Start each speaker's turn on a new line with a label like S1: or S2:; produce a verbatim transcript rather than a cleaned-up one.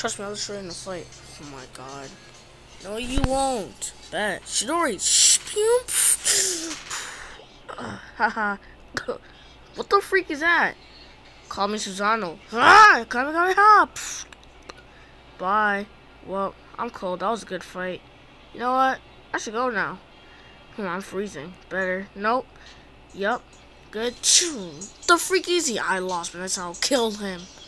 S1: Trust me, I'll destroy in the fight. Oh my god. No, you won't. Bet. Shidori. Haha. What the freak is that? Call me Susano. Ah! Kamehameha! Bye. Well, I'm cold. That was a good fight. You know what? I should go now. Hmm, I'm freezing. Better. Nope. Yup. Good. The freak is he? I lost, but that's how I'll kill him.